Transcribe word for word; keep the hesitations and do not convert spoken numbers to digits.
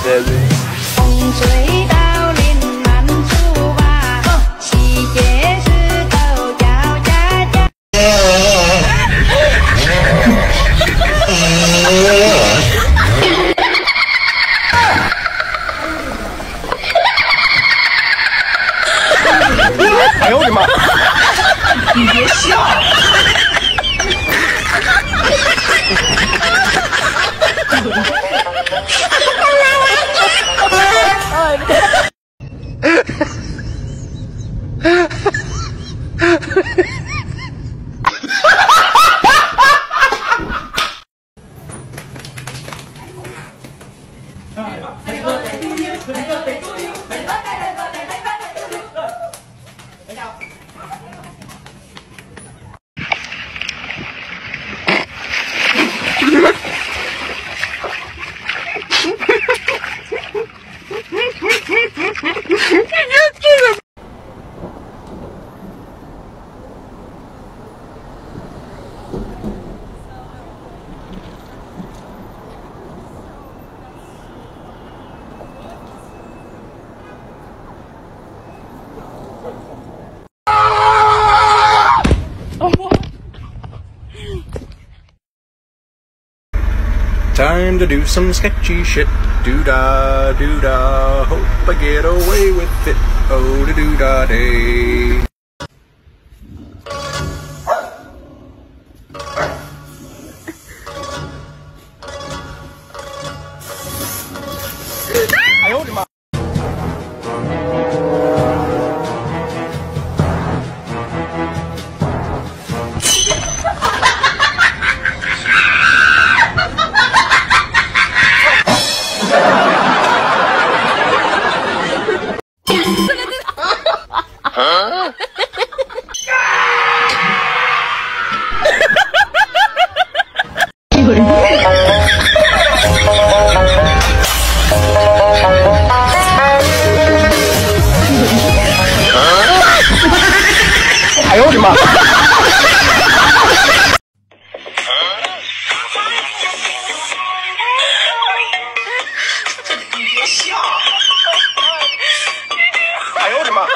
对对。 风水道临满处吧，喜结石头叫家家。 哎呦我的妈！ 你别笑。 Time to do some sketchy shit. Do da, do da. Hope I get away with it. Oh, da do da day. I hold him up. Huh? 哎呦我的妈！你别笑！哎呦我的妈！